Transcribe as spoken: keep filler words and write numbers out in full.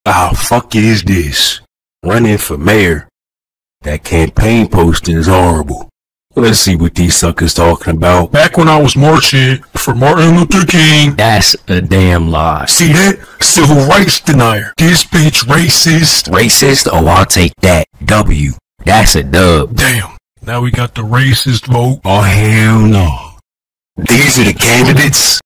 Ah, fuck is this? Running for mayor. That campaign poster is horrible. Let's see what these suckers talking about. Back when I was marching for Martin Luther King. That's a damn lie. See that? Civil rights denier. This bitch racist. Racist? Oh, I'll take that. W. That's a dub. Damn. Now we got the racist vote. Oh, hell no. These are the candidates?